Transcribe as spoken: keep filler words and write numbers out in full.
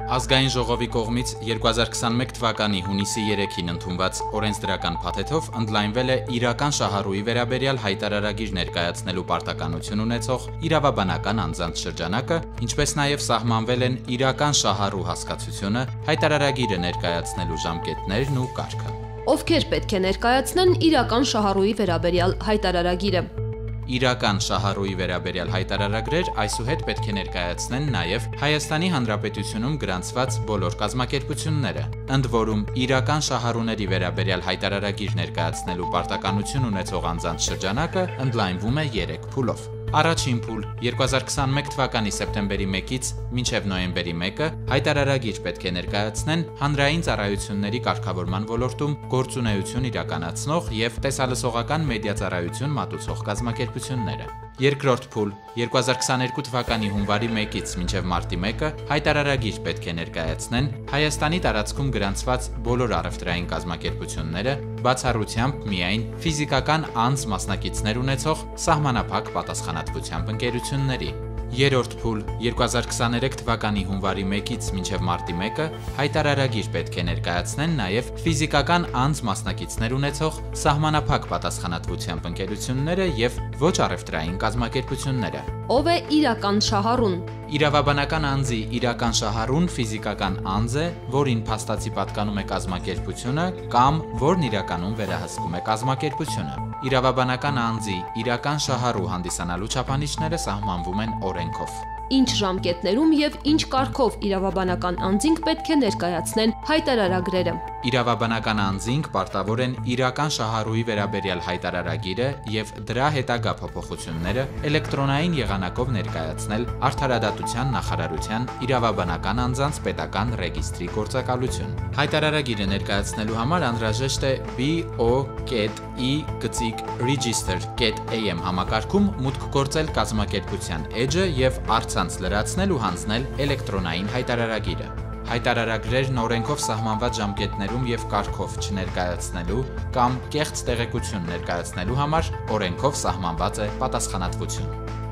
Ազգային ժողովի կողմից երկու հազար քսաներկու թվականի հունիսի երեքին ընդունված օրենսդրական փաթեթով ընդլայնվել է իրական շահառուի վերաբերյալ հայտարարագիր ներկայացնելու պարտականություն ունեցող իրավաբանական անձանց շրջանակը, ինչպես նաև սահմանվել են իրական շահառու հասկացությունը, հայտարարագիրը ներկայացնելու ժամկետներն ու կարգը։ Ովքեր պետք է ներկայացնեն իրական շահառուի վերաբերյալ հայտարարագիրը։ Իրական շահառուի վերաբերյալ հայտարարագրեր այսուհետ պետք է ներկայացնեն նաև Հայաստանի Հանրապետությունում գրանցված բոլոր կազմակերպությունները, ընդ որում իրական շահառուների վերաբերյալ հայտարարագիր ներկայացնելու պարտականություն ունեցող անձանց շրջանակը ընդլայնվում է երեք փուլով։ Առաջին փուլ երկու հազար քսաներկու թվականի սեպտեմբերի մեկից մինչև նոյեմբերի մեկը հայտարարագիր պետք է ներկայացնեն հանրային ծառայությունների կարգավորման ոլորտում գործունեություն իրականացնող և տեսալսողական մեդիա ծառայություն մատուցող կազմակերպությունները։ Երկրորդ փուլ երկու հազար քսաներկու թվականի հունվարի մեկից մինչև մարտի մեկը հայտարարագիր պետք է ներկայացնեն Հայաստանի տարածքում գրանցված բոլոր առևտրային կազմակերպությունները, բացառությամբ միայն ֆիզիկական անձ մասնակիցներ ունեցող սահմանափակ պատասխանատվությամբ ընկերությունների։ Երրորդ փուլ երկու հազար քսաներկու թվականի հունվարի մեկից մինչև մարտի մեկը հայտարարագիր պետք է ներկայացնեն նաև ֆիզիկական անձ մասնակիցներ ունեցող սահմանափակ պատասխանատվությամբ ընկերությունները և ոչ առևտրային կազմակերպությունները։ Ով է իրական շահառուն։ Իրավաբանական անձի իրական շահառուն ֆիզիկական անձ է, որին փաստացի պատկանում է կազմակերպությունը կամ որն իրականում վերահսկում է կազմակերպությունը։ Իրավաբանական անձի իրական շահառու հանդիսանալու չափանիշները սահմանվում են օրենքով։ Ինչ ժամկետներում և ինչ կարգով իրավաբանական անձինք պետք է ներկայացնեն հայտարարագրերը։ Իրավաբանական անձինք պարտավոր են իրական շահառուի վերաբերյալ հայտարարագիրը և դրա հետագա փոփոխությունները էլեկտրոնային եղանակով ներկայացնել Արդարադատության նախարարության իրավաբանական անձանց պետական ռեգիստրի գործակալություն։ Հայտարարագիրը ներկայացնելու համար անհրաժեշտ է B O I Register A M համակարգում մուտք գործել կազմակերպության էջը և առցանց լրացնել ու հանձնել էլեկտրոնային հայտարարագիրը։ Հայտարարագրերն օրենքով սահմանված ժամկետներում և կարգով չներկայացնելու կամ կեղծ տեղեկություն ներկայացնելու համար օրենքով սահմանված է պատասխանատվություն։